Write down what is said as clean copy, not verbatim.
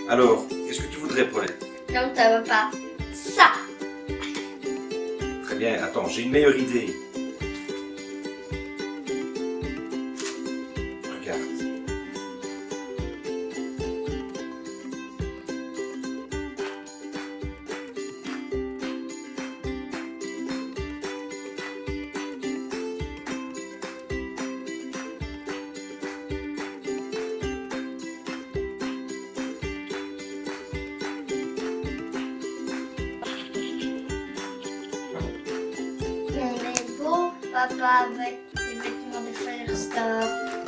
Alors, qu'est-ce que tu voudrais, Paulette? Non, ça va pas. Ça. Très bien, attends, j'ai une meilleure idée. Regarde. On est beau, papa, avec les vêtements de Firestore.